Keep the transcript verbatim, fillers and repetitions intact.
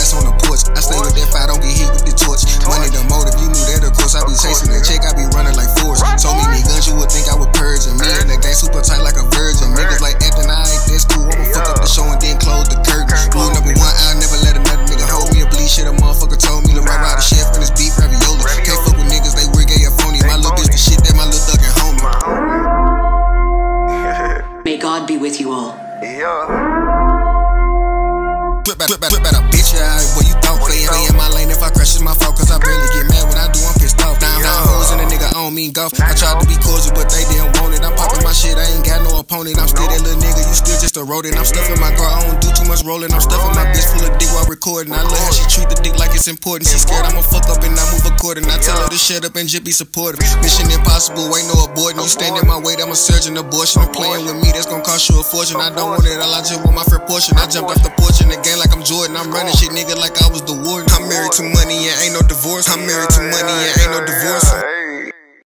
rats on the porch. I stay with that fire, don't get hit with the torch. Money the motive, you knew that of course. I be chasing the check, I be running like force. So many guns, you would think I would purge. And me and the gang super tight like a virgin. Niggas like acting, I ain't that cool. I'ma fuck up the show and then close the curtain. Rule number one, I'll never let another nigga hold me a bleed. Shit, a motherfucker told me to ride out the chef and his beef ravioli. Can't fuck with niggas, they weird, gay or phony. My little bitch, the shit that my little thug and homie. May God be with you all. Flip out, flip out, flip out a bitch, yeah, boy, you thought play in my lane. If I crash, it's my fault, cause I barely get mad when I do, I'm pissed off. Down, down hoes and a nigga, I don't mean golf. I tried to be cordial, but they didn't want it. I'm popping my shit, I ain't got no opponent. I'm still that little nigga, you still just a rodent. I'm stuffing my car, I don't do too much rolling. I'm stuffing my bitch full of dick while recording. I love how she treat the dick like it's important. She scared I'ma fuck up and I move according. I tell her to shut up and just be supportive. Mission impossible, ain't no aborting. You stand in my way, I'm a surgeon abortion. I'm playing with me, that's gonna cost you a fortune. I don't want it all, I just want my fair portion. I jumped off the porch in the game like I'm Jordan. I'm running shit, nigga, like I was the warden. I'm married to money and ain't no divorce. I'm married to money and ain't no divorce.